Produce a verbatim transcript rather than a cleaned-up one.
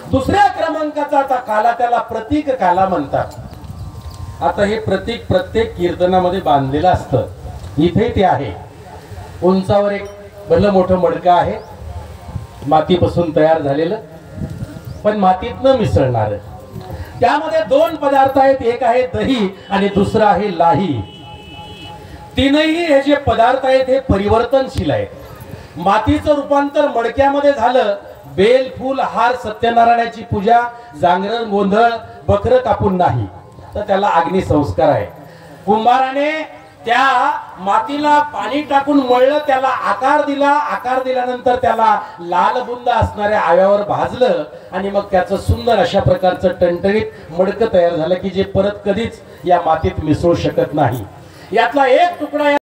दुसऱ्या क्रमांकाचा आता काला त्याला प्रतीक काला म्हणतात। आता हे प्रतीक प्रत्येक कीर्तनामध्ये बांधलेलं असतं। इथे ते आहे, उंचावर एक भलं मोठं मडकं आहे, मातीपासून तयार झालेलं, पण मातीत न मिसळणार। त्यामध्ये दोन पदार्थ आहेत, एक आहे दही आणि दुसरा आहे लाही। तीनही हे जे पदार्थ आहेत हे परिवर्तनशील आहेत। मातीचं रूपांतर मडक्यामध्ये झालं, बेल फूल हार सत्यनारायणाची पूजा, जागरण गोंधळ, बकर कापून नाही, तर त्याला अग्निसंस्कार आहे। कुंभाराने त्या मातीला पाणी टाकून मळलं, त्याला आकार दिला, आकार दिल्यानंतर त्याला लाल बुंद असणाऱ्या आव्यावर भाजलं आणि मग त्याचं सुंदर अशा प्रकारचं टणटणीत मडकं तयार झालं की जे परत कधीच या मातीत मिसळू शकत नाही। यातला एक तुकडा